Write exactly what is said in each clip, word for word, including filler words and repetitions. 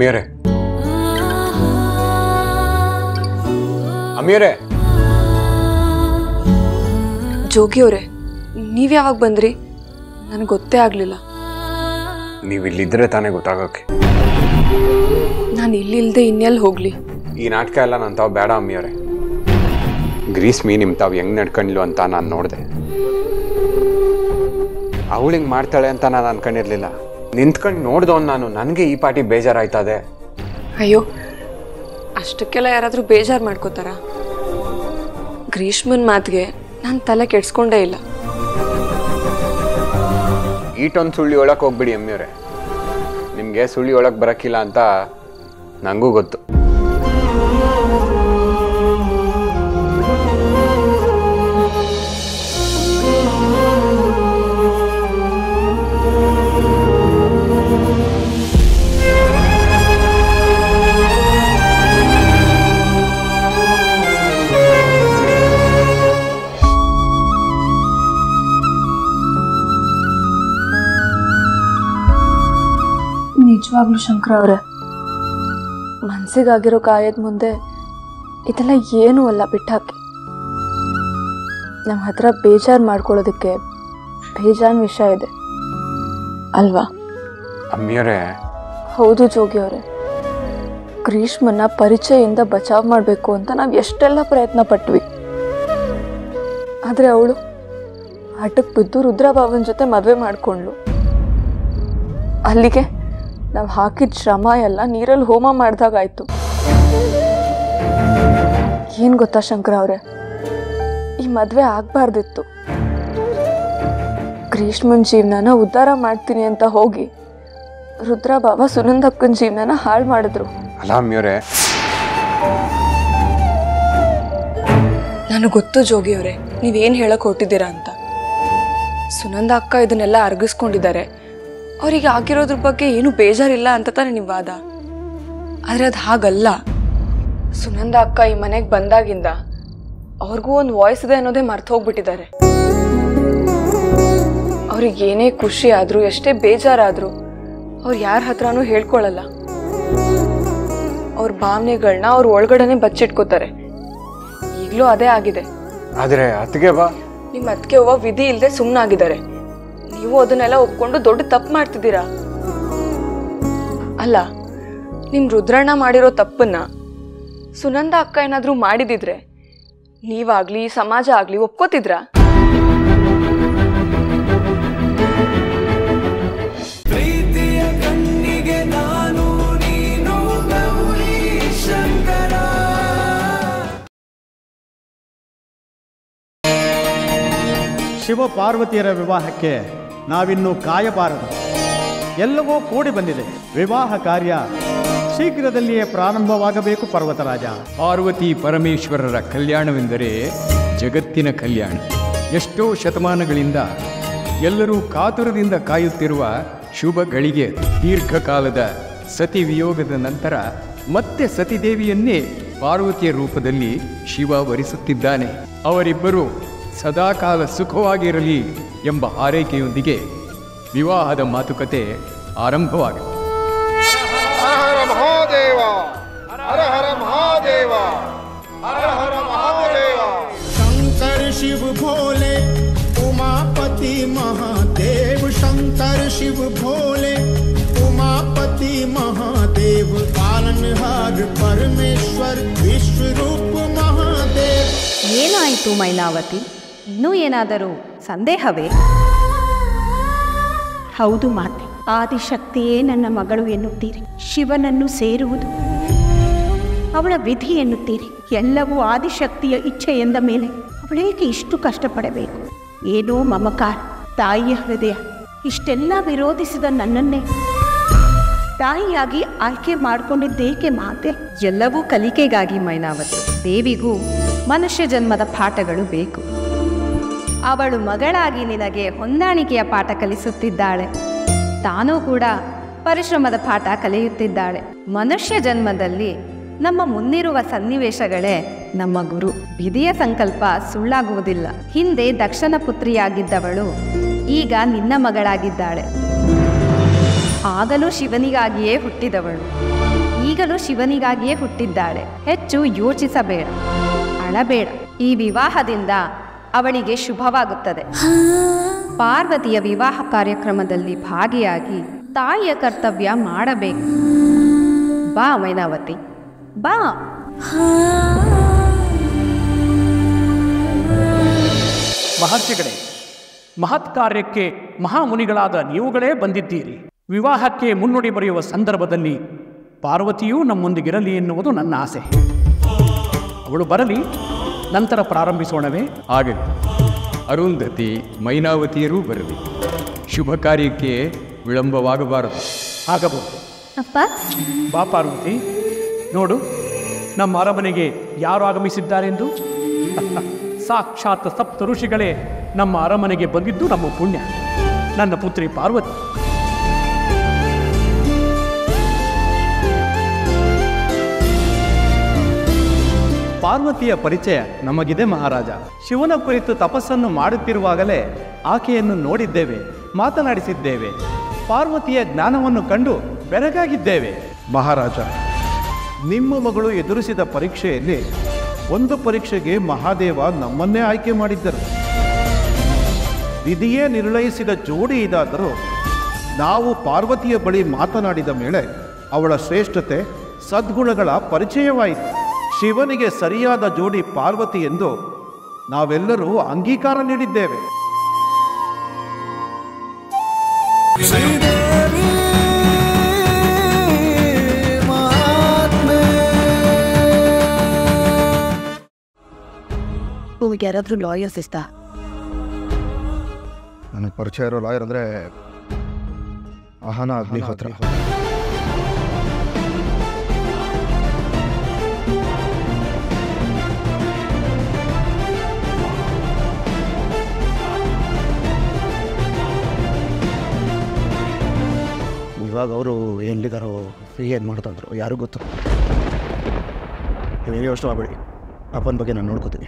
ಅಮ್ಮಿಯವರೇ ಅಮ್ಮಿಯವರೇ ಜೋಗಿಯವರೇ ನೀವ್ ಯಾವಾಗ ಬಂದ್ರಿ? ನನಗೆ ಗೊತ್ತೇ ಆಗ್ಲಿಲ್ಲ. ನೀವು ಇಲ್ಲಿದ್ರೆ ತಾನೇ ಗೊತ್ತಾಗಕ್ಕೆ. ನಾನು ಇಲ್ಲಿ ಇಲ್ದೆ ಇನ್ನೆಲ್ಲಿ ಹೋಗ್ಲಿ? ಈ ನಾಟಕ ಎಲ್ಲ ನಾನು ತಾವು ಬೇಡ ಅಮ್ಮಿಯವರೇ. ಗ್ರೀಸ್ಮಿ ನಿಮ್ಮ ತಾವು ಹೆಂಗ್ ನಡ್ಕೊಂಡ್ಲು ಅಂತ ನಾನು ನೋಡಿದೆ. ಅವಳು ಹಿಂಗೆ ಮಾಡ್ತಾಳೆ ಅಂತ ನಾನು ಅನ್ಕೊಂಡಿರ್ಲಿಲ್ಲ. ನಿಂತ್ಕೊಂಡು ನೋಡ್ದವನು ನಾನು. ನನಗೆ ಈ ಪಾಟಿ ಬೇಜಾರಾಯ್ತದೆ. ಅಯ್ಯೋ, ಅಷ್ಟಕ್ಕೆಲ್ಲ ಯಾರಾದರೂ ಬೇಜಾರು ಮಾಡ್ಕೋತಾರ? ಗ್ರೀಷ್ಮನ್ ಮಾತಿಗೆ ನಾನು ತಲೆ ಕೆಡ್ಸ್ಕೊಂಡೇ ಇಲ್ಲ. ಈಟೊಂದು ಸುಳ್ಳಿ ಒಳಕ್ಕೆ ಹೋಗ್ಬಿಡಿ ಅಮ್ಮಿಯವರೇ. ನಿಮಗೆ ಸುಳ್ಳಿ ಒಳಗೆ ಬರೋಕ್ಕಿಲ್ಲ ಅಂತ ನನಗೂ ಗೊತ್ತು. ನಿಜವಾಗ್ಲೂ ಶಂಕರ ಅವರೇ, ಮನ್ಸಿಗಾಗಿರೋ ಗಾಯದ ಮುಂದೆ ಇದೆಲ್ಲ ಏನೂ ಅಲ್ಲ. ಬಿಟ್ಟಾಕಿ. ನಮ್ಮ ಹತ್ರ ಬೇಜಾರು ಮಾಡ್ಕೊಳ್ಳೋದಕ್ಕೆ ಬೇಜಾನ್ ವಿಷಯ ಇದೆ ಅಲ್ವಾ? ಅಮ್ಮಿಯವರೇ. ಹೌದು ಜೋಗಿ ಅವರೇ, ಗ್ರೀಷ್ಮನ್ನ ಪರಿಚಯದಿಂದ ಬಚಾವ್ ಮಾಡಬೇಕು ಅಂತ ನಾವು ಎಷ್ಟೆಲ್ಲ ಪ್ರಯತ್ನ ಪಟ್ವಿ. ಆದರೆ ಅವಳು ಹಠಕ್ಕೆ ಬಿದ್ದು ರುದ್ರಭಾವನ ಜೊತೆ ಮದುವೆ ಮಾಡಿಕೊಂಡ್ಳು. ಅಲ್ಲಿಗೆ ನಾವು ಹಾಕಿದ ಶ್ರಮ ಎಲ್ಲ ನೀರಲ್ಲಿ ಹೋಮ ಮಾಡಿದಾಗಾಯ್ತು. ಏನು ಗೊತ್ತಾ ಶಂಕರ ಅವರೇ, ಈ ಮದುವೆ ಆಗಬಾರ್ದಿತ್ತು. ಗ್ರೀಷ್ಮನ್ ಜೀವನನ ಉದ್ಧಾರ ಮಾಡ್ತೀನಿ ಅಂತ ಹೋಗಿ ರುದ್ರಭಾವ ಸುನಂದಕ್ಕನ ಜೀವನನ ಹಾಳು ಮಾಡಿದ್ರು. ಅಲ್ಲ ಅಮ್ಮಿಯವರೇ, ನನಗೆ ಗೊತ್ತು ಜೋಗಿಯವರೇ ನೀವೇನು ಹೇಳಕ್ ಹೊರಟಿದ್ದೀರಾ ಅಂತ. ಸುನಂದ ಅಕ್ಕ ಇದನ್ನೆಲ್ಲ ಅರ್ಗಿಸ್ಕೊಂಡಿದ್ದಾರೆ. ಅವರಿಗೆ ಆಗಿರೋದ್ರ ಬಗ್ಗೆ ಏನು ಬೇಜಾರಿಲ್ಲ ಅಂತ ತಾನೆ ನಿಮ್ಮ ವಾದ. ಆದರೆ ಅದು ಹಾಗಲ್ಲ. ಸುನಂದ ಅಕ್ಕ ಈ ಮನೆಗೆ ಬಂದಾಗಿಂದ ಅವ್ರಿಗೂ ಒಂದು ವಾಯ್ಸ್ ಇದೆ ಅನ್ನೋದೇ ಮರ್ತು ಹೋಗ್ಬಿಟ್ಟಿದ್ದಾರೆ. ಅವ್ರಿಗೆ ಏನೇ ಖುಷಿ ಆದರೂ ಎಷ್ಟೇ ಬೇಜಾರಾದರೂ ಅವ್ರು ಯಾರ ಹತ್ರನೂ ಹೇಳ್ಕೊಳ್ಳಲ್ಲ. ಅವ್ರ ಭಾವನೆಗಳನ್ನ ಅವ್ರ ಒಳಗಡೆನೆ ಬಚ್ಚಿಟ್ಕೋತಾರೆ. ಈಗಲೂ ಅದೇ ಆಗಿದೆ. ಆದರೆ ಅತ್ತಿಗೆ ಬಾ ನಿಮ್ಮ ಅತ್ತಿಗೆ ಅವ್ವ ವಿಧಿ ಇಲ್ಲದೆ ಸುಮ್ಮನಾಗಿದ್ದಾರೆ. ನೀವು ಅದನ್ನೆಲ್ಲ ಒಪ್ಕೊಂಡು ದೊಡ್ಡ ತಪ್ಪು ಮಾಡ್ತಿದ್ದೀರಾ. ಅಲ್ಲ, ನಿಮ್ ರುದ್ರಣ್ಣ ಮಾಡಿರೋ ತಪ್ಪನ್ನ ಸುನಂದ ಅಕ್ಕ ಏನಾದ್ರೂ ಮಾಡಿದಿದ್ರೆ ನೀವಾಗ್ಲಿ ಸಮಾಜ ಆಗ್ಲಿ ಒಪ್ಕೋತಿದ್ರಾ? ಶಿವ ಪಾರ್ವತಿಯರ ವಿವಾಹಕ್ಕೆ ನಾವಿನ್ನೂ ಕಾಯಬಾರದು. ಎಲ್ಲವೂ ಕೂಡಿ ಬಂದಿದೆ. ವಿವಾಹ ಕಾರ್ಯ ಶೀಘ್ರದಲ್ಲಿಯೇ ಪ್ರಾರಂಭವಾಗಬೇಕು. ಪರ್ವತರಾಜ, ಪಾರ್ವತಿ ಪರಮೇಶ್ವರರ ಕಲ್ಯಾಣವೆಂದರೆ ಜಗತ್ತಿನ ಕಲ್ಯಾಣ. ಎಷ್ಟೋ ಶತಮಾನಗಳಿಂದ ಎಲ್ಲರೂ ಕಾತುರದಿಂದ ಕಾಯುತ್ತಿರುವ ಶುಭ ಗಳಿಗೆ. ದೀರ್ಘಕಾಲದ ಸತಿ ವಿಯೋಗದ ನಂತರ ಮತ್ತೆ ಸತಿದೇವಿಯನ್ನೇ ಪಾರ್ವತಿಯ ರೂಪದಲ್ಲಿ ಶಿವ ವರಿಸುತ್ತಿದ್ದಾನೆ. ಅವರಿಬ್ಬರು ಸದಾಕಾಲ ಸುಖವಾಗಿರಲಿ ಎಂಬ ಹಾರೈಕೆಯೊಂದಿಗೆ ವಿವಾಹದ ಮಾತುಕತೆ ಆರಂಭವಾಗಿದೆ. ಹರ ಹರ ಮಹಾದೇವ, ಹರ ಹರ ಮಹಾದೇವ, ಹರ ಹರ ಮಹಾದೇವ. ಶಂಕರ ಶಿವ ಭೋಲೆ ಉಮಾಪತಿ ಮಹಾದೇವ, ಶಂಕರ ಶಿವ ಭೋಲೆ ಉಮಾಪತಿ ಮಹಾದೇವ, ಪಾಲನಹಾರ ಪರಮೇಶ್ವರ ವಿಶ್ವರೂಪ ಮಹಾದೇವ. ಏನಾಯಿತು ಮೈನಾವತಿ? ಇನ್ನೂ ಏನಾದರೂ ಸಂದೇಹವೇ? ಹೌದು ಮಾತೆ, ಆದಿಶಕ್ತಿಯೇ ನನ್ನ ಮಗಳು ಎನ್ನುತ್ತೀರಿ. ಶಿವನನ್ನು ಸೇರುವುದು ಅವಳ ವಿಧಿ ಎನ್ನುತ್ತೀರಿ. ಎಲ್ಲವೂ ಆದಿಶಕ್ತಿಯ ಇಚ್ಛೆ ಎಂದ ಮೇಲೆ ಅವಳೇಕೆ ಇಷ್ಟು ಕಷ್ಟಪಡಬೇಕು? ಏನೋ ಮಮಕಾರ, ತಾಯಿಯ ಹೃದಯ. ಇಷ್ಟೆಲ್ಲ ವಿರೋಧಿಸಿದ ನನ್ನನ್ನೇ ತಾಯಿಯಾಗಿ ಆಯ್ಕೆ ಮಾಡಿಕೊಂಡಿದ್ದೇಕೆ ಮಾತೆ? ಎಲ್ಲವೂ ಕಲಿಕೆಗಾಗಿ ಮೈನಾವತಿ. ದೇವಿಗೂ ಮನುಷ್ಯ ಜನ್ಮದ ಪಾಠಗಳು ಬೇಕು. ಅವಳು ಮಗಳಾಗಿ ನಿನಗೆ ಹೊಂದಾಣಿಕೆಯ ಪಾಠ ಕಲಿಸುತ್ತಿದ್ದಾಳೆ. ತಾನೂ ಕೂಡ ಪರಿಶ್ರಮದ ಪಾಠ ಕಲಿಯುತ್ತಿದ್ದಾಳೆ. ಮನುಷ್ಯ ಜನ್ಮದಲ್ಲಿ ನಮ್ಮ ಮುಂದಿರುವ ಸನ್ನಿವೇಶಗಳೇ ನಮ್ಮ ಗುರು. ವಿಧಿಯ ಸಂಕಲ್ಪ ಸುಳ್ಳಾಗುವುದಿಲ್ಲ. ಹಿಂದೆ ದಕ್ಷನ ಪುತ್ರಿಯಾಗಿದ್ದವಳು ಈಗ ನಿನ್ನ ಮಗಳಾಗಿದ್ದಾಳೆ. ಆಗಲೂ ಶಿವನಿಗಾಗಿಯೇ ಹುಟ್ಟಿದವಳು. ಈಗಲೂ ಶಿವನಿಗಾಗಿಯೇ ಹುಟ್ಟಿದ್ದಾಳೆ. ಹೆಚ್ಚು ಯೋಚಿಸಬೇಡ, ಅಳಬೇಡ. ಈ ವಿವಾಹದಿಂದ ಅವಳಿಗೆ ಶುಭವಾಗುತ್ತದೆ. ಪಾರ್ವತಿಯ ವಿವಾಹ ಕಾರ್ಯಕ್ರಮದಲ್ಲಿ ಭಾಗಿಯಾಗಿ ತಾಯಿಯ ಕರ್ತವ್ಯ ಮಾಡಬೇಕು. ಬಾ ಮೈನಾವತಿ, ಬಾ. ಮಹರ್ಷಿಗಳೇ, ಮಹತ್ ಕಾರ್ಯಕ್ಕೆ ಮಹಾಮುನಿಗಳಾದ ನೀವುಗಳೇ ಬಂದಿದ್ದೀರಿ. ವಿವಾಹಕ್ಕೆ ಮುನ್ನುಡಿ ಬರೆಯುವ ಸಂದರ್ಭದಲ್ಲಿ ಪಾರ್ವತಿಯೂ ನಮ್ಮೊಂದಿಗಿರಲಿ ಎನ್ನುವುದು ನನ್ನ ಆಸೆ. ಅವಳು ಬರಲಿ, ನಂತರ ಪ್ರಾರಂಭಿಸೋಣವೇ? ಆಗಲಿ. ಅರುಂಧತಿ ಮೈನಾವತಿಯರೂ ಬರಲಿ. ಶುಭ ಕಾರ್ಯಕ್ಕೆ ವಿಳಂಬವಾಗಬಾರದು. ಆಗಬಹುದು. ಅಪ್ಪ, ಬಾ ಪಾರ್ವತಿ, ನೋಡು ನಮ್ಮ ಅರಮನೆಗೆ ಯಾರು ಆಗಮಿಸಿದ್ದಾರೆಂದು. ಸಾಕ್ಷಾತ್ ಸಪ್ತ ಋಷಿಗಳೇ ನಮ್ಮ ಅರಮನೆಗೆ ಬಂದಿದ್ದು ನಮ್ಮ ಪುಣ್ಯ. ನನ್ನ ಪುತ್ರಿ ಪಾರ್ವತಿ. ಪಾರ್ವತಿಯ ಪರಿಚಯ ನಮಗಿದೆ ಮಹಾರಾಜ. ಶಿವನ ಕುರಿತು ತಪಸ್ಸನ್ನು ಮಾಡುತ್ತಿರುವಾಗಲೇ ಆಕೆಯನ್ನು ನೋಡಿದ್ದೇವೆ, ಮಾತನಾಡಿಸಿದ್ದೇವೆ. ಪಾರ್ವತಿಯ ಜ್ಞಾನವನ್ನು ಕಂಡು ಬೆರಗಾಗಿದ್ದೇವೆ. ಮಹಾರಾಜ, ನಿಮ್ಮ ಮಗಳು ಎದುರಿಸಿದ ಪರೀಕ್ಷೆಯಲ್ಲಿ ಒಂದು ಪರೀಕ್ಷೆಗೆ ಮಹಾದೇವ ನಮ್ಮನ್ನೇ ಆಯ್ಕೆ ಮಾಡಿದ್ದರು. ವಿಧಿಯೇ ನಿರ್ಣಯಿಸಿದ ಜೋಡಿ ಇದಾದರೂ ನಾವು ಪಾರ್ವತಿಯ ಬಳಿ ಮಾತನಾಡಿದ ಮೇಲೆ ಅವಳ ಶ್ರೇಷ್ಠತೆ, ಸದ್ಗುಣಗಳ ಪರಿಚಯವಾಯಿತು. ಶಿವನಿಗೆ ಸರಿಯಾದ ಜೋಡಿ ಪಾರ್ವತಿ ಎಂದು ನಾವೆಲ್ಲರೂ ಅಂಗೀಕಾರ ನೀಡಿದ್ದೇವೆ. ನಿಮಗೆ ಯಾರಾದರೂ ಲಾಯರ್ಸ್ ಇಷ್ಟ? ನನಗೆ ಪರಿಚಯ ಇರೋ ಲಾಯರ್ ಅಂದರೆ ಅಹನಾ ಅಗ್ನಿಹೋತ್ರ. ಇವಾಗ ಅವರು ಎಲ್ಲಿದ್ದಾರೋ, ಏನು ಮಾಡ್ತಾಯಿದ್ರು ಯಾರಿಗೂ ಗೊತ್ತು. ನೀವೇನು ಯೋಚನೆ ಮಾಡಬೇಡಿ, ಅಪ್ಪನ ಬಗ್ಗೆ ನಾನು ನೋಡ್ಕೋತೀನಿ.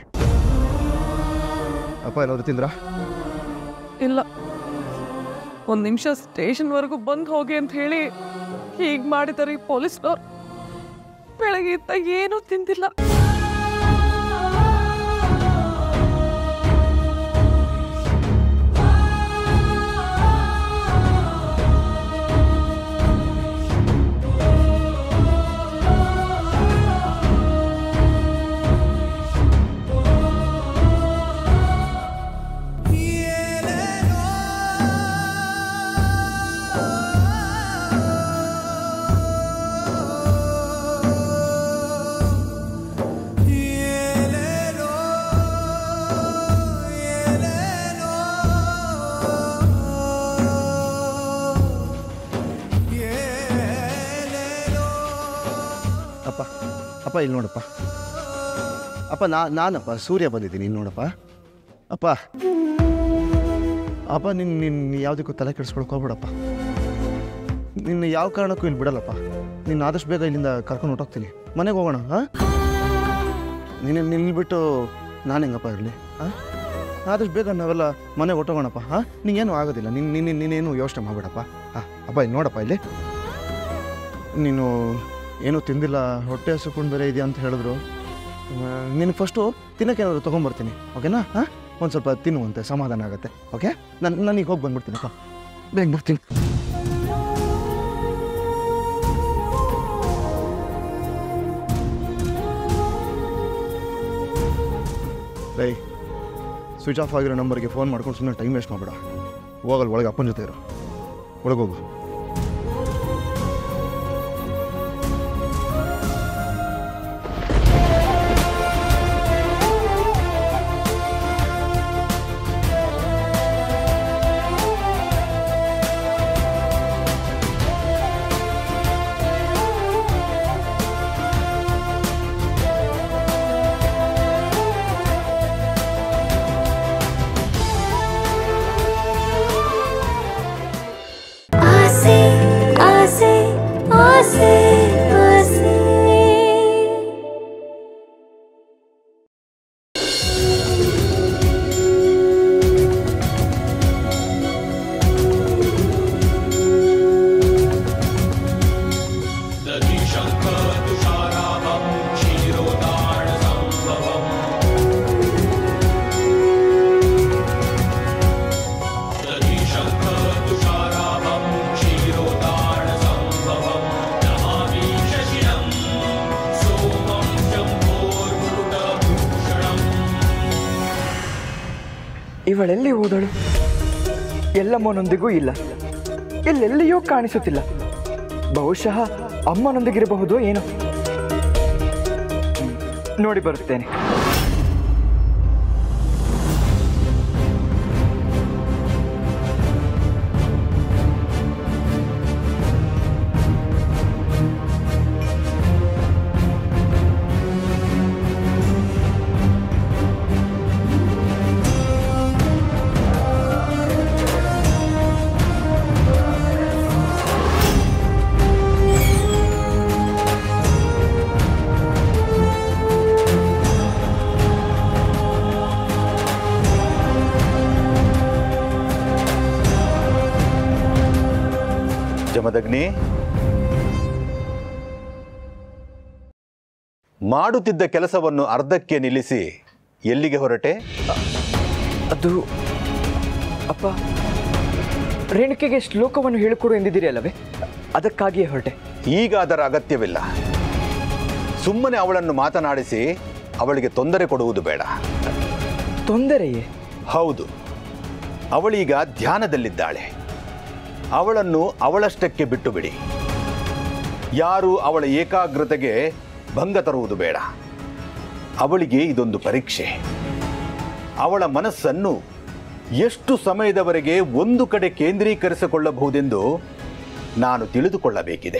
ಅಪ್ಪ ಏನಾದ್ರು ತಿಂದ್ರಾ? ಇಲ್ಲ, ಒಂದು ನಿಮಿಷ ಸ್ಟೇಷನ್ವರೆಗೂ ಬಂದು ಹೋಗಿ ಅಂತ ಹೇಳಿ ಹೀಗೆ ಮಾಡಿದ್ದಾರೆ ಈ ಪೊಲೀಸ್ನವ್ರು. ಬೆಳಗ್ಗೆ ಇತ್ತ ಏನೂ ತಿಂದಿಲ್ಲ. ಅಪ್ಪ ಅಪ್ಪ ಇಲ್ಲಿ ನೋಡಪ್ಪ. ಅಪ್ಪ ನಾ ನಾನಪ್ಪ ಸೂರ್ಯ ಬಂದಿದ್ದೀನಿ, ಇಲ್ಲಿ ನೋಡಪ್ಪ. ಅಪ್ಪ ಅಪ್ಪ ನಿನ್ನ ನಿನ್ನ ಯಾವುದಕ್ಕೂ ತಲೆ ಕೆಡಿಸ್ಕೊಳಕ್ಕೆ ಹೋಗ್ಬಿಡಪ್ಪ. ನಿನ್ನ ಯಾವ ಕಾರಣಕ್ಕೂ ಇಲ್ಲಿ ಬಿಡಲ್ಲಪ್ಪ. ನಿನ್ನ ಆದಷ್ಟು ಬೇಗ ಇಲ್ಲಿಂದ ಕರ್ಕೊಂಡು ಹೊಟ್ಟೋಗ್ತೀನಿ. ಮನೆಗೆ ಹೋಗೋಣ. ಹಾಂ, ನಿನ್ನ ನಿಲ್ಬಿಟ್ಟು ನಾನು ಹೆಂಗಪ್ಪ ಇರಲಿ? ಹಾಂ, ಆದಷ್ಟು ಬೇಗ ನಾವೆಲ್ಲ ಮನೆಗೆ ಹೊಟ್ಟೋಗೋಣಪ್ಪ. ಹಾಂ, ನಿಂಗೇನು ಆಗೋದಿಲ್ಲ. ನಿನ್ನ ನಿನ್ನ ನೀನೇನು ಯೋಚನೆ ಮಾಡಬೇಡಪ್ಪ. ಹಾಂ ಅಪ್ಪ, ಇಲ್ಲಿ ನೋಡಪ್ಪ, ಇಲ್ಲಿ ನೀನು ಏನೂ ತಿಂದಿಲ್ಲ, ಹೊಟ್ಟೆ ಹಸುಕೊಂಡು ಬೇರೆ ಇದೆಯಾ ಅಂತ ಹೇಳಿದ್ರು. ನಿನಗೆ ಫಸ್ಟು ತಿನ್ನೋಕೆ ಏನಾದರೂ ತೊಗೊಂಬರ್ತೀನಿ, ಓಕೆನಾ? ಹಾಂ, ಒಂದು ಸ್ವಲ್ಪ ತಿನ್ನುವಂತೆ ಸಮಾಧಾನ ಆಗುತ್ತೆ. ಓಕೆ, ನಾನು ನನಗೆ ಹೋಗಿ ಬಂದ್ಬಿಡ್ತೀನಪ್ಪ, ಬೇಗ ಬರ್ತೀನಿ. ರೈ, ಸ್ವಿಚ್ ಆಫ್ ಆಗಿರೋ ನಂಬರ್ಗೆ ಫೋನ್ ಮಾಡ್ಕೊಂಡು ಸುಮ್ಮನೆ ಟೈಮ್ ವೇಸ್ಟ್ ಮಾಡಬೇಡ. ಹೋಗಲ್ಲ, ಒಳಗೆ ಅಪ್ಪನ ಜೊತೆ ಇರೋ. ಒಳಗೋಗು. ಇವಳೆಲ್ಲಿ ಹೋದಳು? ಎಲ್ಲಮ್ಮನೊಂದಿಗೂ ಇಲ್ಲ, ಎಲ್ಲೆಲ್ಲಿಯೂ ಕಾಣಿಸುತ್ತಿಲ್ಲ. ಬಹುಶಃ ಅಮ್ಮನೊಂದಿಗಿರಬಹುದು ಏನೋ. ನೋಡಿ ಬರುತ್ತೇನೆ. ಜಮದಗ್ನಿ, ಮಾಡುತ್ತಿದ್ದ ಕೆಲಸವನ್ನು ಅರ್ಧಕ್ಕೆ ನಿಲ್ಲಿಸಿ ಎಲ್ಲಿಗೆ ಹೊರಟೆ? ಅದು ಅಪ್ಪ, ರೇಣುಕೆಗೆ ಶ್ಲೋಕವನ್ನು ಹೇಳಿಕೊಡು ಎಂದಿದ್ದೀರಿ ಅಲ್ಲವೇ, ಅದಕ್ಕಾಗಿಯೇ ಹೊರಟೆ. ಈಗ ಅದರ ಅಗತ್ಯವಿಲ್ಲ. ಸುಮ್ಮನೆ ಅವಳನ್ನು ಮಾತನಾಡಿಸಿ ಅವಳಿಗೆ ತೊಂದರೆ ಕೊಡುವುದು ಬೇಡ. ತೊಂದರೆಯೇ? ಹೌದು, ಅವಳೀಗ ಧ್ಯಾನದಲ್ಲಿದ್ದಾಳೆ. ಅವಳನ್ನು ಅವಳಷ್ಟಕ್ಕೆ ಬಿಟ್ಟು ಬಿಡಿ. ಯಾರು ಅವಳ ಏಕಾಗ್ರತೆಗೆ ಭಂಗ ತರುವುದು ಬೇಡ. ಅವಳಿಗೆ ಇದೊಂದು ಪರೀಕ್ಷೆ. ಅವಳ ಮನಸ್ಸನ್ನು ಎಷ್ಟು ಸಮಯದವರೆಗೆ ಒಂದು ಕಡೆ ಕೇಂದ್ರೀಕರಿಸಿಕೊಳ್ಳಬಹುದೆಂದು ನಾನು ತಿಳಿದುಕೊಳ್ಳಬೇಕಿದೆ.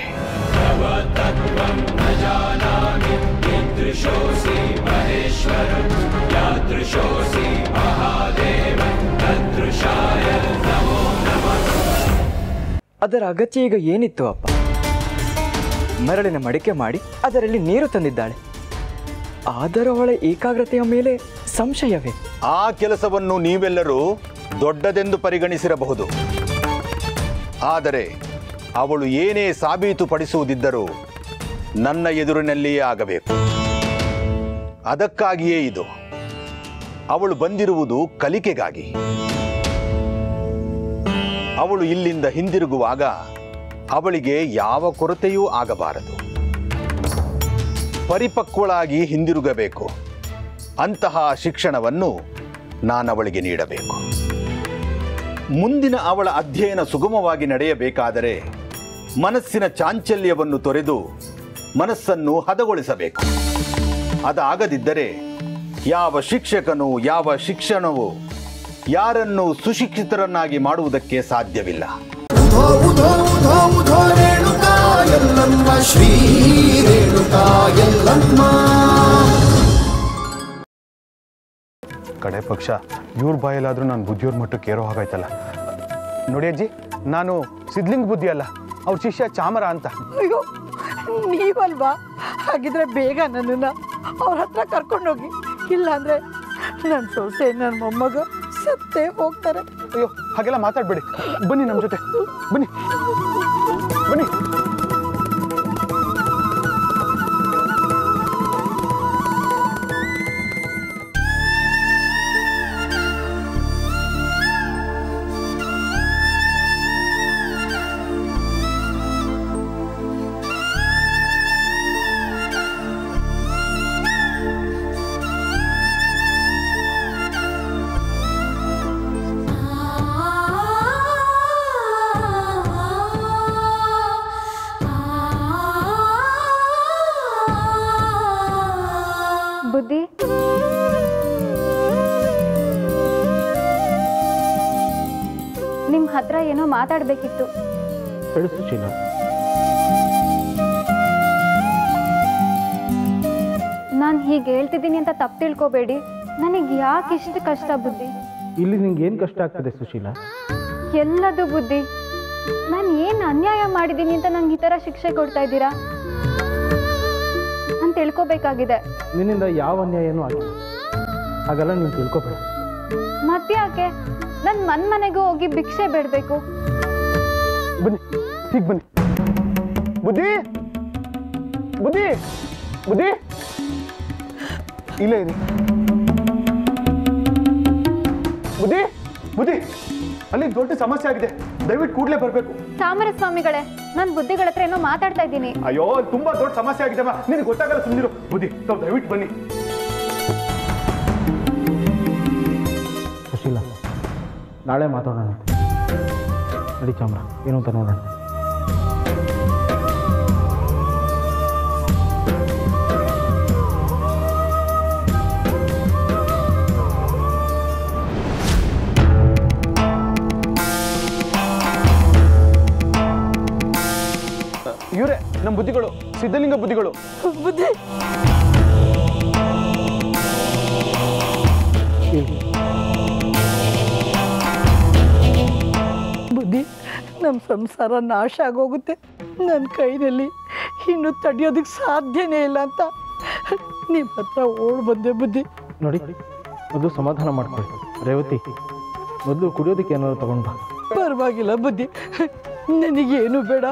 ಅದರ ಅಗತ್ಯ ಈಗ ಏನಿತ್ತು ಅಪ್ಪ? ಮರಳಿನ ಮಡಿಕೆ ಮಾಡಿ ಅದರಲ್ಲಿ ನೀರು ತಂದಿದ್ದಾಳೆ. ಆದರೂ ಅವಳ ಏಕಾಗ್ರತೆಯ ಮೇಲೆ ಸಂಶಯವೇ? ಆ ಕೆಲಸವನ್ನು ನೀವೆಲ್ಲರೂ ದೊಡ್ಡದೆಂದು ಪರಿಗಣಿಸಿರಬಹುದು. ಆದರೆ ಅವಳು ಏನೇ ಸಾಬೀತುಪಡಿಸುವುದಿದ್ದರೂ ನನ್ನ ಎದುರಿನಲ್ಲಿಯೇ ಆಗಬೇಕು. ಅದಕ್ಕಾಗಿಯೇ ಇದು. ಅವಳು ಬಂದಿರುವುದು ಕಲಿಕೆಗಾಗಿ. ಅವಳು ಇಲ್ಲಿಂದ ಹಿಂದಿರುಗುವಾಗ ಅವಳಿಗೆ ಯಾವ ಕೊರತೆಯೂ ಆಗಬಾರದು. ಪರಿಪಕ್ವಳಾಗಿ ಹಿಂದಿರುಗಬೇಕು. ಅಂತಹ ಶಿಕ್ಷಣವನ್ನು ನಾನವಳಿಗೆ ನೀಡಬೇಕು. ಮುಂದಿನ ಅವಳ ಅಧ್ಯಯನ ಸುಗಮವಾಗಿ ನಡೆಯಬೇಕಾದರೆ ಮನಸ್ಸಿನ ಚಾಂಚಲ್ಯವನ್ನು ತೊರೆದು ಮನಸ್ಸನ್ನು ಹದಗೊಳಿಸಬೇಕು. ಅದಾಗದಿದ್ದರೆ ಯಾವ ಶಿಕ್ಷಕನು, ಯಾವ ಶಿಕ್ಷಣವು ಯಾರನ್ನು ಸುಶಿಕ್ಷಿತರನ್ನಾಗಿ ಮಾಡುವುದಕ್ಕೆ ಸಾಧ್ಯವಿಲ್ಲ. ಕಡೆ ಪಕ್ಷ ಇವ್ರ ಬಾಯಲ್ಲಾದ್ರೂ ನಾನು ಬುದ್ಧಿಯವ್ರ ಮಟ್ಟಕ್ಕೆ ಏರೋ ಹಾಗಾಯ್ತಲ್ಲ. ನೋಡಿ ಅಜ್ಜಿ, ನಾನು ಸಿದ್ಲಿಂಗ್ ಬುದ್ಧಿ ಅಲ್ಲ, ಅವ್ರ ಶಿಷ್ಯ ಚಾಮರ ಅಂತ. ಅಯ್ಯೋ, ನೀವಲ್ವಾ? ಹಾಗಿದ್ರೆ ಬೇಗ ನನ್ನನ್ನು ಅವ್ರ ಹತ್ರ ಕರ್ಕೊಂಡೋಗಿ, ಇಲ್ಲಾಂದ್ರೆ ನನ್ನ ಸೊಸೆ ನನ್ನ ಮೊಮ್ಮಗ ಸತ್ತೇ ಹೋಗ್ತಾರೆ. ಅಯ್ಯೋ, ಹಾಗೆಲ್ಲ ಮಾತಾಡ್ಬೇಡಿ. ಬನ್ನಿ ನಮ್ಮ ಜೊತೆ, ಬನ್ನಿ ಬನ್ನಿ. ಬುದ್ಧಿ, ನಿಮ್ ಹತ್ರ ಏನೋ ಮಾತಾಡ್ಬೇಕಿತ್ತು. ಹೇಳು ಸುಶೀಲ. ನಾನು ಹೀಗೆ ಹೇಳ್ತಿದ್ದೀನಿ ಅಂತ ತಪ್ಪು ತಿಳ್ಕೊಬೇಡಿ. ನನಗೆ ಯಾಕೆ ಇಷ್ಟು ಕಷ್ಟ ಬುದ್ಧಿ? ಇಲ್ಲಿ ನಿಂಗೆ ಏನು ಕಷ್ಟ ಆಗ್ತದೆ ಸುಶೀಲ? ಎಲ್ಲದು ಬುದ್ಧಿ. ನಾನು ಏನು ಅನ್ಯಾಯ ಮಾಡಿದ್ದೀನಿ ಅಂತ ನಂಗೆ ಈ ಥರ ಶಿಕ್ಷೆ ಕೊಡ್ತಾ ಇದ್ದೀರಾ ಅಂತ ತಿಳ್ಕೊಬೇಕಾಗಿದೆ. ನಿನ್ನಿಂದ ಯಾವ ಅನ್ಯಾಯನೂ ಆಗಿಲ್ಲ, ಹಾಗೆಲ್ಲ ನೀನು ತಿಳ್ಕೊಬೇಡ. ಮತ್ತ್ಯಾಕೆ ನನ್ನ ಮನ್ ಮನೆಗೂ ಹೋಗಿ ಭಿಕ್ಷೆ ಬೇಡಬೇಕು? ಬನ್ನಿ, ಹೀಗೆ ಬನ್ನಿ. ಬುದ್ಧಿ ಬುದ್ಧಿ ಬುದ್ಧಿ ಇಲ್ಲೇ ಇದೆ. ಬುದ್ಧಿ ಬುದ್ಧಿ ಅಲ್ಲಿ ದೊಡ್ಡ ಸಮಸ್ಯೆ ಆಗಿದೆ, ದಯವಿಟ್ಟು ಕೂಡಲೇ ಬರಬೇಕು. ಚಾಮರ ಸ್ವಾಮಿಗಳೇ, ನಾನು ಬುದ್ಧಿಗಳ ಹತ್ರ ಏನೋ ಮಾತಾಡ್ತಾ ಇದ್ದೀನಿ. ಅಯ್ಯೋ ತುಂಬಾ ದೊಡ್ಡ ಸಮಸ್ಯೆ ಆಗಿದೆ ಅಮ್ಮ, ನಿನಗೆ ಗೊತ್ತಾಗಲ್ಲ, ಸುಮ್ಮನಿರು. ಬುದ್ಧಿ ತಾವು ದಯವಿಟ್ಟು ಬನ್ನಿ. ಸುಶೀಲ, ನಾಳೆ ಮಾತಾಡೋಣ. ನಡಿ ಚಾಮ್ರ, ಏನು ಅಂತ ನೋಡೋಣ. ಇವರೇ ನಮ್ಮ ಬುದ್ಧಿಗಳು, ಸಿದ್ಧಲಿಂಗ ಬುದ್ಧಿಗಳು. ಬುದ್ಧಿ ಬುದ್ಧಿ, ನಮ್ಮ ಸಂಸಾರ ನಾಶ ಆಗೋಗುತ್ತೆ, ನನ್ನ ಕೈನಲ್ಲಿ ಇನ್ನು ತಡೆಯೋದಕ್ಕೆ ಸಾಧ್ಯನೇ ಇಲ್ಲ ಅಂತ ನಿಮ್ಮ ಹತ್ರ ಓಡ್ ಬಂದೆ ಬುದ್ಧಿ. ನೋಡಿ, ಮೊದಲು ಸಮಾಧಾನ ಮಾಡ್ಕೊಳ್ಳಿ. ರೇವತಿ, ಮೊದಲು ಕುಡಿಯೋದಕ್ಕೆ ಏನಾದ್ರು ತಗೊಂಡು ಬಾ. ಪರವಾಗಿಲ್ಲ ಬುದ್ಧಿ, ನನಗೇನು ಬೇಡ.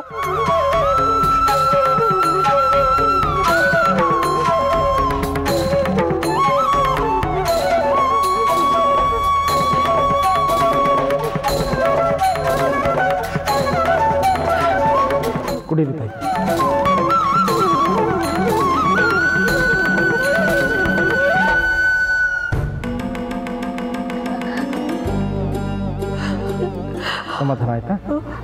ಕುಡೀರಿ ತಾಯಿ. ಸಮಾಧಾನ ಆಯ್ತಾ?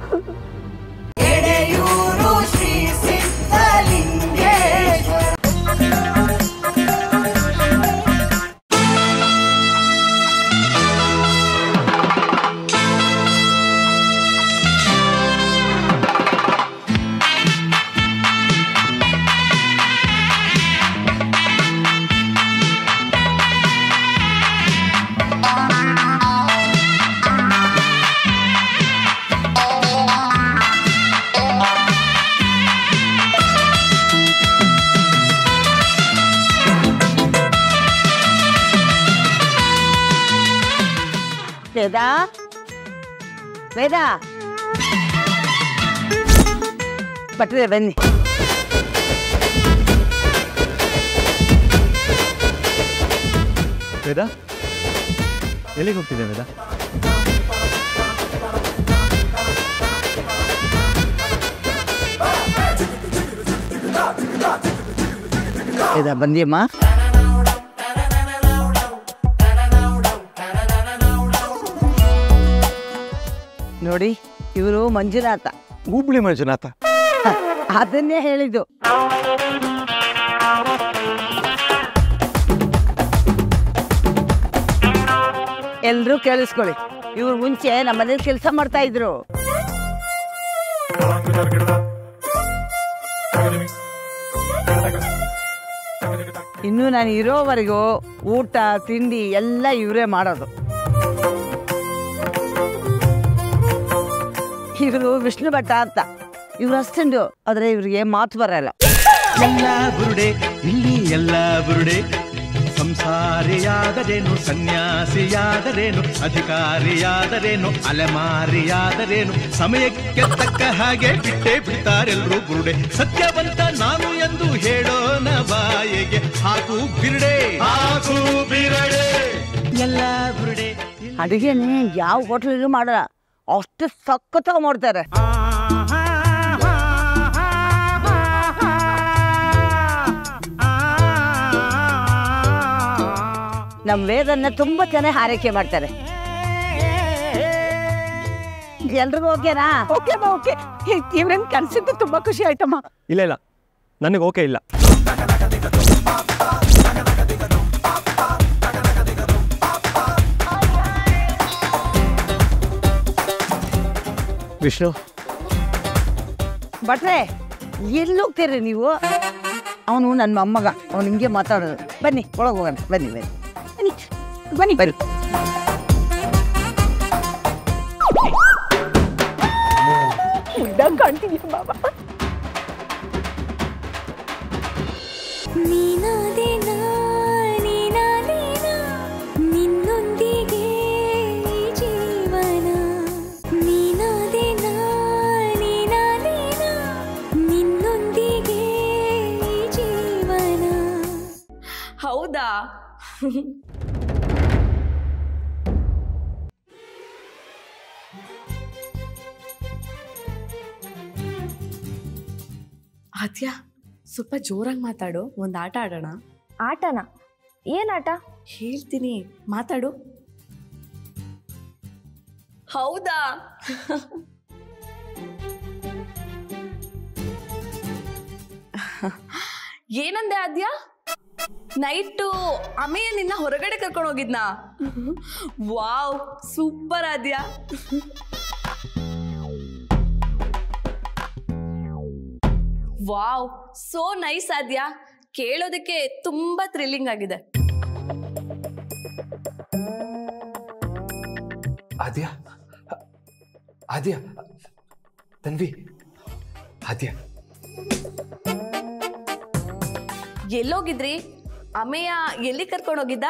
ವೇದ ವೇದ ಭಟ್ರೆ ಬನ್ನಿ. ವೇದ, ಎಲ್ಲಿಗೆ ಹೋಗ್ತಿದ್ದೆ ವೇದ? ವೇದ ಬಂದಿಯಮ್ಮ. ನೋಡಿ, ಇವರು ಮಂಜುನಾಥ. ಹುಬ್ಳಿ ಮಂಜುನಾಥ. ಅದನ್ನೇ ಹೇಳಿದ್ದು. ಎಲ್ರೂ ಕೇಳಿಸ್ಕೊಳ್ಳಿ, ಇವ್ರು ಮುಂಚೆ ನಮ್ಮ ಮನೇಲಿ ಕೆಲಸ ಮಾಡ್ತಾ ಇದ್ರು. ಇನ್ನು ನಾನು ಇರೋವರೆಗೂ ಊಟ ತಿಂಡಿ ಎಲ್ಲ ಇವರೇ ಮಾಡೋದು. ಇವರು ವಿಷ್ಣು ಭಟ್ಟ ಅಂತ, ಇವ್ರ ಅಷ್ಟೊಂದು, ಆದ್ರೆ ಇವ್ರಿಗೆ ಮಾತು ಬರಲ್ಲ. ಎಲ್ಲ ಬುರುಡೆ ಇಲ್ಲಿ ಎಲ್ಲ ಬುರುಡೆ, ಸಂಸಾರಿಯಾದರೇನು ಸನ್ಯಾಸಿಯಾದರೇನು ಅಧಿಕಾರಿಯಾದರೇನು ಅಲೆಮಾರಿಯಾದರೇನು, ಸಮಯಕ್ಕೆ ತಕ್ಕ ಹಾಗೆ ಬಿಟ್ಟೇ ಬಿಡ್ತಾರೆಲ್ರೂ ಬುರುಡೆ. ಸತ್ಯವಂತ ನಾನು ಎಂದು ಹೇಳೋಣ ಬಾಯಿಗೆ, ಹಾಕು ಬಿರುಡೆ ಹಾಕು ಬಿರಡೆ ಎಲ್ಲ ಬುರುಡೆ. ಅಡುಗೆನೇ ಯಾವ ಹೋಟ್ಲಲ್ಲೂ ಮಾಡಲ್ಲ, ಅಷ್ಟು ಸಖತ್ತಾಗಿ ಮಾಡ್ತಾರೆ. ನಮ್ಮ ವೇದನ್ನ ತುಂಬಾ ಚೆನ್ನಾಗಿ ಆರೈಕೆ ಮಾಡ್ತಾರೆ. ಎಲ್ರಿಗೂ ಓಕೆನಾ? Okay okay. ಇವ್ರನ್ನ ಕನ್ಸಿದ್ದು ತುಂಬಾ ಖುಷಿ ಆಯ್ತಮ್ಮ. ಇಲ್ಲ ಇಲ್ಲ, ನನಗೆ ಓಕೆ ಇಲ್ಲ. ವಿಷ್ಣು ಭಟ್ರೆ, ಎಲ್ಲಿ ಹೋಗ್ತೀರಿ ನೀವು? ಅವನು ನನ್ನ ಮೊಮ್ಮಗ, ಅವನು ಹಿಂಗೆ ಮಾತಾಡೋದು. ಬನ್ನಿ ಒಳಗೆ ಹೋಗೋಣ. ಬನ್ನಿ ಬನ್ನಿ ಬನ್ನಿ ಬನ್ನಿ. ಕಾಣ್ತಿದ್ಯಾ ಬಾಬಾ? ನೀನಾದೇನಾ ನೀನಾದೇನಾ ನಿನ್ನೊಂದಿಗೆ ಜೀವನ, ನೀನಾದೇನಾ ನೀನಾದೇನಾ ನಿನ್ನೊಂದಿಗೆ ಹೌದಾ? ಆದ್ಯಾ, ಸ್ವಲ್ಪ ಜೋರಾಗಿ ಮಾತಾಡು. ಒಂದು ಆಟ ಆಡೋಣ. ಆಟನಾ? ಏನ್ ಆಟ? ಹೇಳ್ತೀನಿ, ಮಾತಾಡು. ಹೌದಾ? ಏನಂದೆ ಆದ್ಯಾ? ನೈಟು ಅಮೆಯ ನಿನ್ನ ಹೊರಗಡೆ ಕರ್ಕೊಂಡು ಹೋಗಿದ್ನಾ? Wow, super Aadya. Wow, so nice Aadya. ಕೇಳೋದಕ್ಕೆ ತುಂಬಾ ಥ್ರಿಲ್ಲಿಂಗ್ ಆಗಿದೆ. ಆದ್ಯ ಆದ್ಯ ತನ್ವಿ, ಆದ್ಯ ಎಲ್ಲೋಗಿದ್ರಿ? ಅಮೆಯ ಎಲ್ಲಿ ಕರ್ಕೊಂಡು ಹೋಗಿದ್ದ?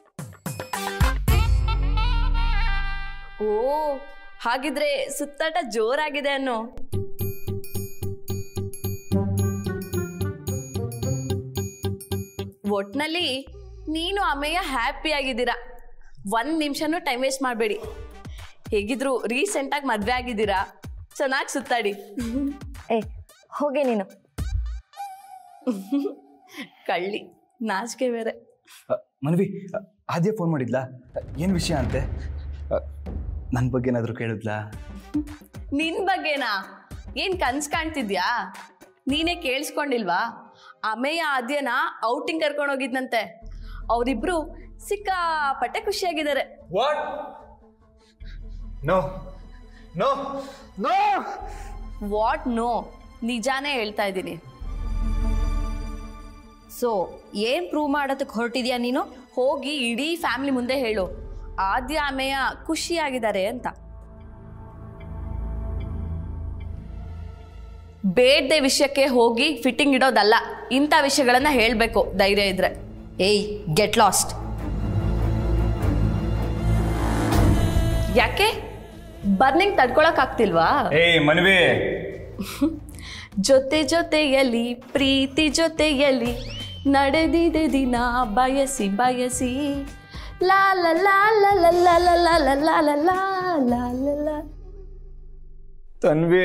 ಓ, ಹಾಗಿದ್ರೆ ಸುತ್ತಾಟ ಜೋರಾಗಿದೆ ಅನ್ನೋ. ಒಟ್ನಲ್ಲಿ ನೀನು ಅಮೆಯ ಹ್ಯಾಪಿ ಆಗಿದ್ದೀರಾ. ಒಂದ್ ನಿಮಿಷನೂ ಟೈಮ್ ವೇಸ್ಟ್ ಮಾಡಬೇಡಿ. ಹೇಗಿದ್ರು ರೀಸೆಂಟಾಗಿ ಮದ್ವೆ ಆಗಿದ್ದೀರಾ, ಚೆನ್ನಾಗಿ ಸುತ್ತಾಡಿ. ಏ ಹೋಗೆ ನೀನು. ಕಳ್ಳಿ, ನಾಚಿಕೆ ಬೇರೆ. ಮನ್ವಿ, ಆದ್ಯ ಫೋನ್ ಮಾಡಿದ್ಲಾ? ಏನು ವಿಷಯ ಅಂತೆ? ನನ್ನ ಬಗ್ಗೆ ಏನಾದರೂ ಕೇಳಿದ್ಲಾ? ನಿನ್ ಬಗ್ಗೆನಾ? ಏನ್ ಕನ್ಸ್ ಕಾಣ್ತಿದ್ಯಾ? ನೀನೇ ಕೇಳಿಸ್ಕೊಂಡಿಲ್ವಾ? ಅಮೆಯ ಆದ್ಯನ ಔಟಿಂಗ್ ಕರ್ಕೊಂಡು ಹೋಗಿದ್ನಂತೆ. ಅವರಿಬ್ರು ಸಿಕ್ಕಾಪಟ್ಟೆ ಖುಷಿಯಾಗಿದ್ದಾರೆ. What? No no no. What no? ನಿಜಾನೇ ಹೇಳ್ತಾ ಇದ್ದೀನಿ. ಸೊ ಏನ್ ಪ್ರೂವ್ ಮಾಡೋದಕ್ಕೆ ಹೊರಟಿದ್ಯಾ ನೀನು? ಹೋಗಿ ಇಡೀ ಫ್ಯಾಮಿಲಿ ಮುಂದೆ ಹೇಳು, ಆದ್ಯ ಅಮೆಯ ಖುಷಿಯಾಗಿದ್ದಾರೆ ಅಂತ. ಬೇಡದೆ ವಿಷಯಕ್ಕೆ ಹೋಗಿ ಫಿಟ್ಟಿಂಗ್ ಇಡೋದಲ್ಲ, ಇಂಥ ವಿಷಯಗಳನ್ನ ಹೇಳ್ಬೇಕು ಧೈರ್ಯ ಇದ್ರೆ. ಏಯ್, ಗೆಟ್ ಲಾಸ್ಟ್. ಯಾಕೆ? ಬರ್ನಿಂಗ್ ತಡ್ಕೊಳಕ್ ಆಗ್ತಿಲ್ವಾ? ಏಯ್ ಮನ್ವಿ, ಜೊತೆ ಜೊತೆಯಲ್ಲಿ ಪ್ರೀತಿ ಜೊತೆಯಲ್ಲಿ ನಡೆದಿದೆ ದಿನ ಬಯಸಿ ಬಯಸಿ ಲಾ ಲಾ ಲಾ ಲಾ ಲಾ ಲಾ ಲಾ ಲಾ ಲಾ ಲಾ ಲಾ ಲಾ ಲಾ ಲಾ. ತನ್ವಿ,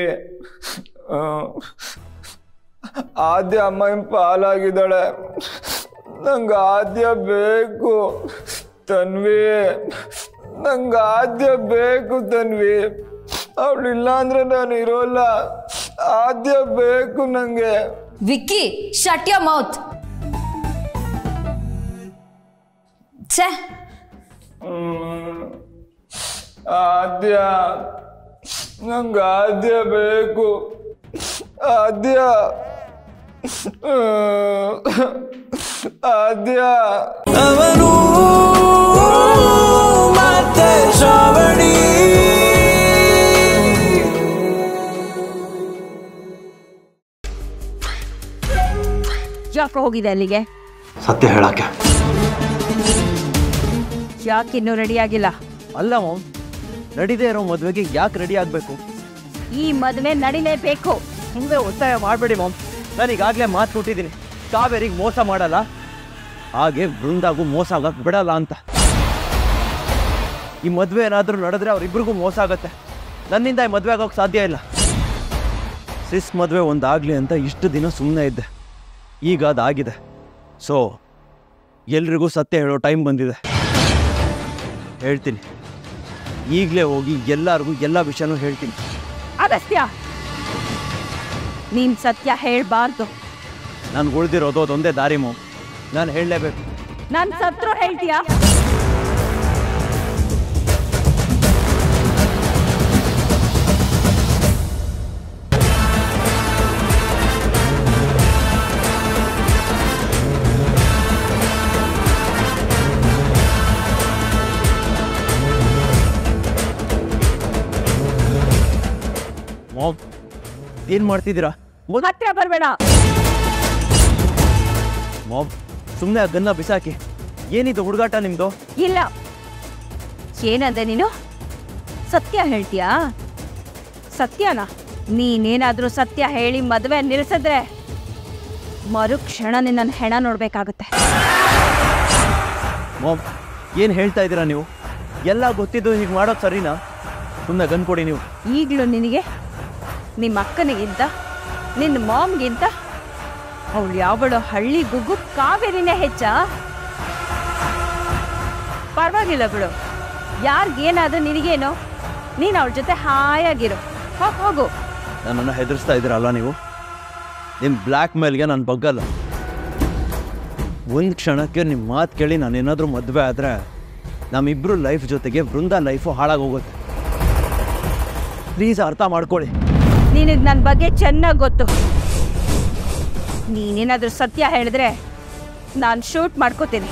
ಆದ್ಯ ಅಮ್ಮ ಪಾಲಾಗಿದ್ದಾಳೆ. ನಂಗೆ ಆದ್ಯ ಬೇಕು ತನ್ವಿ, ನಂಗೆ ಆದ್ಯ ಬೇಕು ತನ್ವಿ. ಅವಳಿಲ್ಲ ಅಂದ್ರೆ ನಾನು ಇರೋಲ್ಲ. ಆದ್ಯ ಬೇಕು ನಂಗೆ. Vicky, shut your mouth. ಛೇ, ಆದ್ಯ, ನಂಗೆ ಆದ್ಯ ಬೇಕು. ಆದ್ಯ ಆದ್ಯ ಅವನು ಮತ್ತೆ ಶ್ರಾವಣಿ. ಯಾಕೆ ಹೋಗಿದೆ ಅಲ್ಲಿಗೆ? ಸತ್ಯ ಹೇಳಕ್ಕೆ. ಯಾಕೆ ಇನ್ನೂ ರೆಡಿ ಆಗಿಲ್ಲ? ಅಲ್ಲ ಮಾಮ್, ನಡೀದೇ ಇರೋ ಮದುವೆಗೆ ಯಾಕೆ ರೆಡಿ ಆಗಬೇಕು? ಈ ಮದುವೆ ನಡಿಲೇಬೇಕು. ಮುಂದೆ ಒತ್ತಾಯ ಮಾಡಬೇಡಿ ಮಾಮ್. ನಾನು ಈಗಾಗಲೇ ಮಾತು ಕೊಟ್ಟಿದ್ದೀನಿ, ಕಾವೇರಿಗೆ ಮೋಸ ಮಾಡಲ್ಲ, ಹಾಗೆ ಬೃಂದಾಗೂ ಮೋಸ ಆಗಕ್ಕೆ ಬಿಡಲ್ಲ ಅಂತ. ಈ ಮದುವೆ ಏನಾದರೂ ನಡೆದ್ರೆ ಅವರಿಬ್ಬರಿಗೂ ಮೋಸ ಆಗುತ್ತೆ. ನನ್ನಿಂದ ಈ ಮದುವೆ ಆಗೋಕ್ಕೆ ಸಾಧ್ಯ ಇಲ್ಲ. ಸಿಸ್ ಮದುವೆ ಒಂದಾಗಲಿ ಅಂತ ಇಷ್ಟು ದಿನ ಸುಮ್ಮನೆ ಇದ್ದೆ, ಈಗ ಅದಾಗಿದೆ. ಸೊ ಎಲ್ರಿಗೂ ಸತ್ಯ ಹೇಳೋ ಟೈಮ್ ಬಂದಿದೆ. ಹೇಳ್ತೀನಿ, ಈಗಲೇ ಹೋಗಿ ಎಲ್ಲರಿಗೂ ಎಲ್ಲ ವಿಷಯನೂ ಹೇಳ್ತೀನಿ. ಅಗಸ್ತ್ಯ, ನೀನ್ ಸತ್ಯ ಹೇಳ್ಬಾರ್ದು. ನಾನು ಉಳಿದಿರೋದು ಅದೊಂದೇ ದಾರಿ ಮೋ, ನಾನು ಹೇಳಲೇಬೇಕು. ನಾನು ಸತ್ರು ಹೇಳ್ತೀಯಾ? ಮಾಮ್, ಏನ್ ಮಾಡ್ತಿದ್ದೀರಾ? ಹತ್ರ ಬರಬೇಡ ಮಾಮ್. ಸುಮ್ಮನೆ ಆ ಗನ್ನ ಬಿಸಾಕಿ. ಏನಿದು ಹುಡುಗಾಟ ನಿಮ್ದು? ಇಲ್ಲ. ಏನಂದೆ ನೀನು? ಸತ್ಯ ಹೇಳ್ತೀಯಾ? ಸತ್ಯನಾ? ನೀನೇನಾದ್ರೂ ಸತ್ಯ ಹೇಳಿ ಮದುವೆ ನಿಲ್ಲಿಸಿದ್ರೆ ಮರುಕ್ಷಣ ನಿನ್ನ ಹೆಣ ನೋಡ್ಬೇಕಾಗುತ್ತೆ. ಮಾಮ್ ಏನು ಹೇಳ್ತಾ ಇದ್ದೀರಾ ನೀವು? ಎಲ್ಲ ಗೊತ್ತಿದ್ದು ಹೀಗೆ ಮಾಡೋದು ಸರಿನಾ? ಸುಮ್ಮನೆ ಗನ್ ಕೊಡಿ ನೀವು. ಈಗಲೂ ನಿನಗೆ ನಿಮ್ಮ ಅಕ್ಕನಿಗಿಂತ ನಿನ್ನ ಮಾಮ್ಗಿಂತ ಅವಳು ಯಾವಳು ಹಳ್ಳಿ ಗುಗ್ಗು ಕಾವೇರಿನೇ ಹೆಚ್ಚ? ಪರವಾಗಿಲ್ಲ ಬಿಡು, ಯಾರಿಗೇನಾದ್ರೂ ನಿನಗೇನು, ನೀನು ಅವಳ ಜೊತೆ ಹಾಯಾಗಿರು. ಹೋಗಿ ಹೋಗು. ನನ್ನನ್ನು ಹೆದರಿಸ್ತಾ ಇದ್ದೀರಲ್ಲ ನೀವು? ನಿಮ್ಮ ಬ್ಲ್ಯಾಕ್ ಮೇಲ್ಗೆ ನಾನು ಬಗ್ಗಲ್ಲ. ಒಂದು ಕ್ಷಣಕ್ಕೆ ನಿಮ್ಮ ಮಾತು ಕೇಳಿ ನಾನೇನಾದರೂ ಮದುವೆ ಆದರೆ ನಮ್ಮಿಬ್ಬರು ಲೈಫ್ ಜೊತೆಗೆ ವೃಂದ ಲೈಫು ಹಾಳಾಗೋಗುತ್ತೆ. ಪ್ಲೀಸ್ ಅರ್ಥ ಮಾಡ್ಕೊಳ್ಳಿ. ನಿನಗೆ ನನ್ನ ಬಗ್ಗೆ ಚೆನ್ನಾಗಿ ಗೊತ್ತು. ನೀನೇನಾದರೂ ಸತ್ಯ ಹೇಳಿದ್ರೆ ನಾನು ಶೂಟ್ ಮಾಡ್ಕೋತೀನಿ.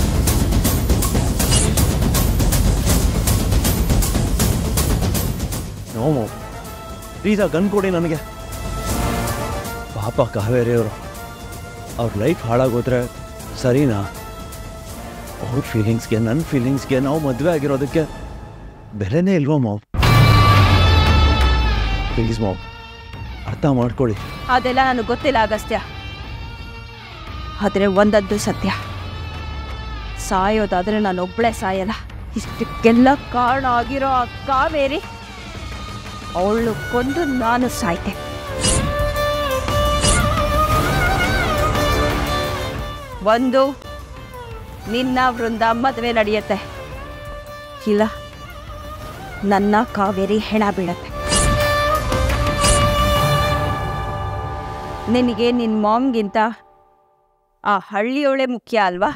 ನೋ ಪ್ಲೀಸ್ ಆ ಗನ್ ಕೊಡಿ ನನಗೆ. ಪಾಪ ಕಾವೇರಿಯವರು, ಅವ್ರ ಲೈಫ್ ಹಾಳಾಗೋದ್ರೆ ಸರಿನಾ? ಅವ್ರ ಫೀಲಿಂಗ್ಸ್ಗೆ ನನ್ನ ಫೀಲಿಂಗ್ಸ್ಗೆ ನಾವು ಮದುವೆ ಆಗಿರೋದಕ್ಕೆ ಬೆಲೆನೇ ಇಲ್ವೋ ಮಾವ್? ಪ್ಲೀಸ್ ಮಾವ್ ಅರ್ಥ ಮಾಡ್ಕೊಳ್ಳಿ. ಅದೆಲ್ಲ ನನಗೆ ಗೊತ್ತಿಲ್ಲ ಅಗಸ್ತ್ಯ. ಆದರೆ ಒಂದದ್ದು ಸತ್ಯ, ಸಾಯೋದಾದರೆ ನಾನು ಒಬ್ಬಳೇ ಸಾಯಲ್ಲ. ಇಷ್ಟಕ್ಕೆಲ್ಲ ಕಾರಣ ಆಗಿರೋ ಆ ಕಾವೇರಿ, ಅವಳು ಕೊಂದು ನಾನು ಸಾಯ್ತೆ. ಒಂದು, ನಿನ್ನ ವೃಂದ ಮದುವೆ ನಡೆಯುತ್ತೆ, ಇಲ್ಲ ನನ್ನ ಕಾವೇರಿ ಹೆಣ ಬೀಳತ್ತೆ. ನಿನಗೆ ನಿನ್ನ ಮಾಮ್ಗಿಂತ ಆ ಹಳ್ಳಿಯವಳೆ ಮುಖ್ಯ ಅಲ್ವಾ?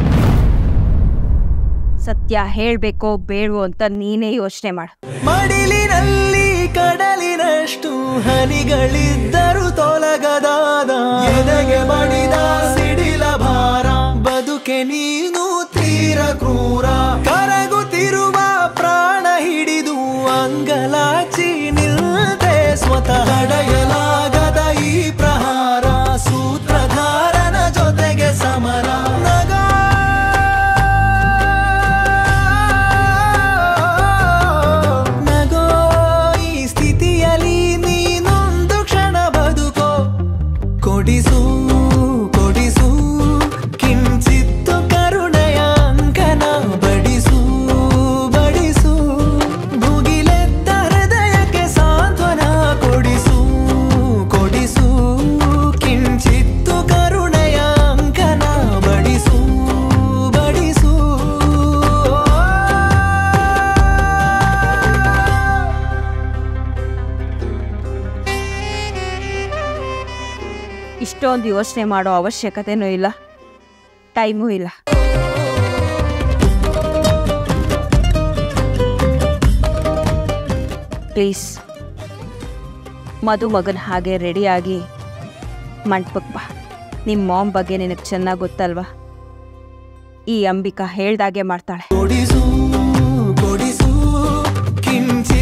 ಸತ್ಯ ಹೇಳಬೇಕೋ ಬೇಡವೋ ಅಂತ ನೀನೇ ಯೋಚನೆ ಮಾಡು. ಮಡಿಲಿನಲ್ಲಿ ಕಡಲಿನಷ್ಟು ಹನಿಗಳಿದ್ದರು ತೊಲಗದಾದ ಎದೆಗೆ ಬಡಿದ ಸಿಡಿಲ ಭಾರ, ಬದುಕೆ ನೀನು ತೀರ ಕ್ರೂರ, ಕರಗುತ್ತಿರುವ ಪ್ರಾಣ ಹಿಡಿದು ಅಂಗಲಾಚಿ ನಿಲ್ತೆ ಸ್ವತಃ. ತಡೆಯಲಾಗದ ಈ ಪ್ರಹಾರ, ಸೂತ್ರಧಾರನ ಜೊತೆಗೆ ಸಮರ. ನಗ ನಗೋ ಈ ಸ್ಥಿತಿಯಲ್ಲಿ ನೀನೊಂದು ಕ್ಷಣ ಬದುಕೋ. ಕೊಡಿಸು ಕೊಡಿಸು ಕಿಂಚಿತ್ತು ಕರುಣೆಯ ಅಂಕನ, ಬಡಿಸು ಬಡಿಸು ಭುಗಿಲೆದ್ದ ಹೃದಯಕ್ಕೆ ಸಾಂತ್ವನ. ಕೊಡಿಸು ಕೊಡಿಸು ಕಿಂಚಿತ್ತು ಕರುಣೆಯ ಅಂಕನ, ಬಡಿಸು ಬಡಿಸು. ಇಷ್ಟೊಂದು ಯೋಚನೆ ಮಾಡೋ ಅವಶ್ಯಕತೆನೂ ಇಲ್ಲ, ಟೈಮೂ ಇಲ್ಲ. ಪ್ಲೀಸ್ ಮದುಮಗನ ಹಾಗೆ ರೆಡಿಯಾಗಿ ಮಂಟಪಕ್ಕೆ ಬಾ. ನಿಮ್ಮ ಮಾಮ್ ಬಗ್ಗೆ ನಿನಗೆ ಚೆನ್ನಾಗಿ ಗೊತ್ತಲ್ವಾ? ಈ ಅಂಬಿಕಾ ಹೇಳ್ದಾಗೆ ಮಾಡ್ತಾಳೆ. ಕೊಡಿಸು ಕೊಡಿಸು ಕಿಂಚ